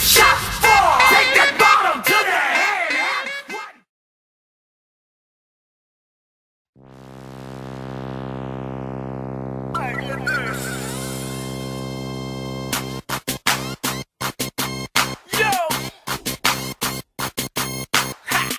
Shots fired. Take that bottom to the head. Yo. Ha.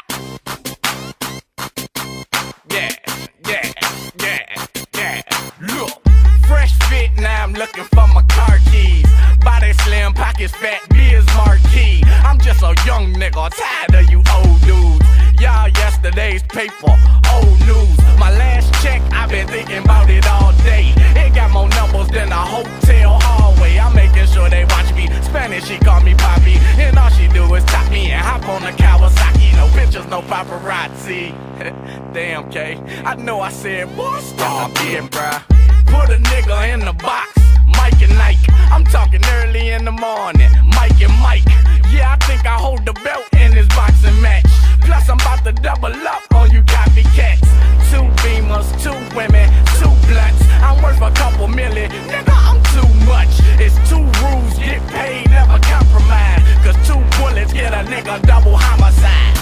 Yeah. Look, fresh fit, now I'm looking for my car keys. Body slim, pockets fat, Biz Marquee. I'm just a young nigga, tired of you old dudes. Y'all yesterday's paper, old news. My last check, I've been thinking about it all day. It got more numbers than a hotel hallway. I'm making sure they watch me. Spanish, she call me Poppy. And all she do is top me and hop on the Kawasaki. No pictures, no paparazzi. Damn, K, I know I said, boy, stop it, bruh. Put a nigga in the box, Mike and Nike. I'm talking early in the morning, Mike and Mike. Yeah, I think I hold the belt in this boxing match. Plus I'm about to double up on you copycats. 2 Beamers, 2 women, 2 blunts. I'm worth a couple million, nigga, I'm too much. It's 2 rules, get paid, never compromise. Cause 2 bullets get a nigga double homicide.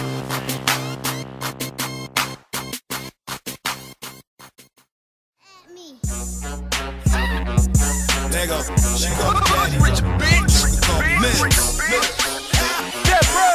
Lego, she call me daddy. Rich bitch. She call me Mix. Yeah, bro.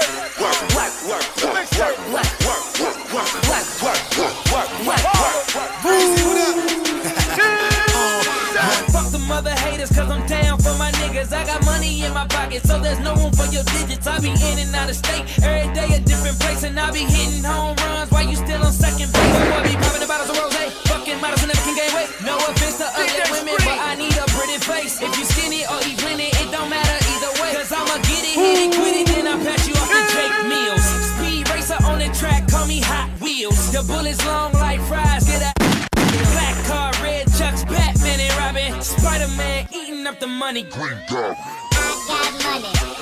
Fuck the mother haters, cause I'm down for my niggas. I got money in my pocket, so there's no room for your digits. I be in and out of state, every day a different place. And I be hitting home runs while you still on second base. So I be popping the bottles of rose. Fucking models who never can gain weight. No offense to ugly women, but I need a pretty face. If you skinny or eat plenty, it don't matter either way. Cause I'ma get it, hit it, quit it, then I pass you off to Jake Mills. Speed racer on the track, call me Hot Wheels. The bullets long like fries, get that black car, red chucks, Batman and Robin, Spider-Man eating up the money. I got money.